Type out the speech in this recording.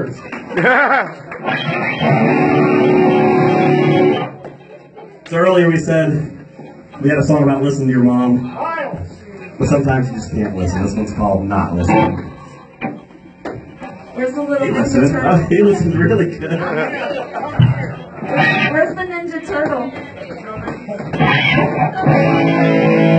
words. So earlier we said we had a song about listening to your mom, but sometimes you just can't listen. This one's called Not Listening. Where's the little He Ninja listens. Turtle? Oh, he listens really good. Where's the Ninja Turtle?